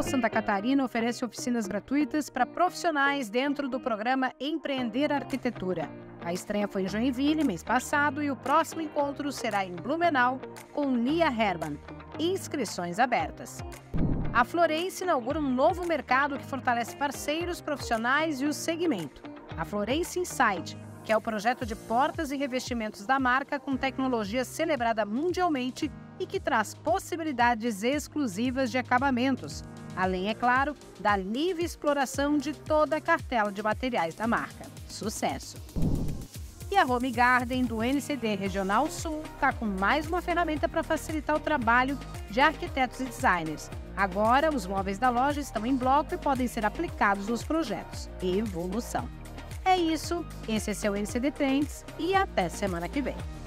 Santa Catarina oferece oficinas gratuitas para profissionais dentro do programa Empreender Arquitetura. A estreia foi em Joinville, mês passado, e o próximo encontro será em Blumenau, com Lia Hermann. Inscrições abertas. A Florence inaugura um novo mercado que fortalece parceiros, profissionais e o segmento. A Florence Inside, que é o projeto de portas e revestimentos da marca com tecnologia celebrada mundialmente e que traz possibilidades exclusivas de acabamentos, além, é claro, da livre exploração de toda a cartela de materiais da marca. Sucesso! E a Home Garden do NCD Regional Sul está com mais uma ferramenta para facilitar o trabalho de arquitetos e designers. Agora, os móveis da loja estão em bloco e podem ser aplicados nos projetos. Evolução! É isso, esse é seu NCD Trends e até semana que vem.